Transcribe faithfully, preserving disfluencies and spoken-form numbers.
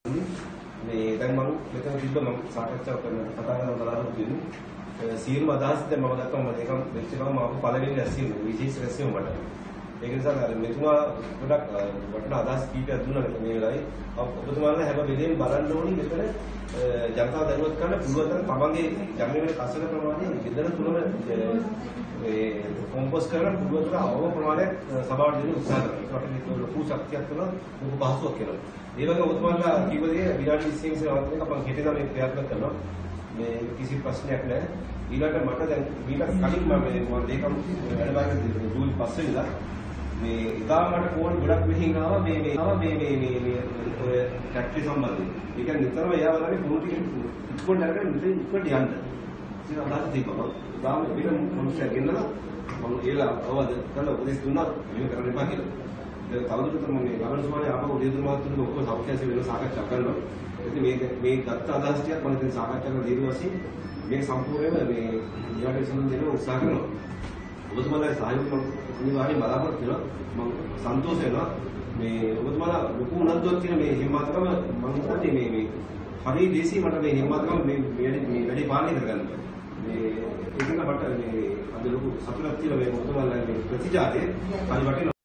මේ දැන් මම මෙතන තිබ්බ මම සාකච්ඡා කරන කතා කරන බලාපොරොත්තු වෙන්නේ සියලුම අදහස් දැන් මම ගත්තා මම ඒකම වෙච්ච ගමන් මම පළවෙනි රැස්වීම විශේෂ රැස්වීම මට ඒක නිසා අර මෙතුමා ගොඩක් වටිනා අදහස් කීපයක් දුන්නා මේ වෙලාවේ ඔබතුමාලා හැම වෙලේම බලන්න ඕනි මෙතන ජනතාව දැනුවත් කරන්න පුළුවන් තමන්ගේ ජනගහන කසල ප්‍රමාණය ගෙදර තුලම මේ කොම්පෝස්ට් කරන පුළුවන් අවම ප්‍රමාණයක් සභාවට දෙන්න උත්සාහ කරනවා. ඒකට මේක ලොකු ශක්තියක් කරනවා ලොකු පහසුවක් කරනවා. ඒ වගේම ඔබතුමාලා කිව්ව දේ විනාඩි විස්සකින් සමහරවිට අපන් හිතේ තමයි ක්‍රියාත්මක කරනවා. මේ කිසි ප්‍රශ්නයක් නැහැ. ඊළඟට මට දැන් ඊට කලින් මම මේ මම දෙකම වැඩබාරේ ජූලි පස්සේ ඉඳලා මේ ඉතාල මට ෆෝන් ගොඩක් මෙහින් ආවා මේ මේ ආවා මේ මේ මේ මේ ඔය ෆැක්ටරි සම්බන්ධයෙන්. ඒ කියන්නේ නිතරම එයා වලගේ ෆෝන් ටික ඉක්කොඩ් අරගෙන ඉතින් ඉක්කොඩ් යන්න. ඉතින් අදහස් දීපම ගාම පිට මොන්ස්ටර් ගෙන්නලා මම ඒලා අවද කරලා උපදෙස් දුන්නා මේක කරන්න එපා කියලා. ඒක තවදුරටත් මම මේ ගමන සමාජයේ ආපහු උදේතුරු මාත්‍රික ඔක්කොම සෞඛ්‍යසේව වෙන සාකච්ඡා කරනවා. ඉතින් මේක මේ ගත්ත අදහස් ටිකක් මම ඉතින් සාකච්ඡා කරලා දීලා වශයෙන් මේ සම්පූර්ණයෙන්ම මේ ඊළඟට සම්බන්ධ වෙන උත්සාහ කරනවා. ඔබතුමාලා සහයෝගය මම අනිවාර්යයෙන් බලාපොරොත්තු වෙනවා. මම සන්තෝෂ වෙනවා. මේ ඔබතුමාලා ලොකු උනන්දුවක් තියෙන මේ හිම්මතකම මම හිතන්නේ මේ මේ හරි දේශී මට මේ හිම්මතකම මේ මේ වැඩි පාලනය කරගන්න. මේ ඒක මට මේ අද ලොකු සතුටක් තියෙනවා මේ ඔබතුමාලා මේ ප්‍රතිජාතය හරි වටිනවා.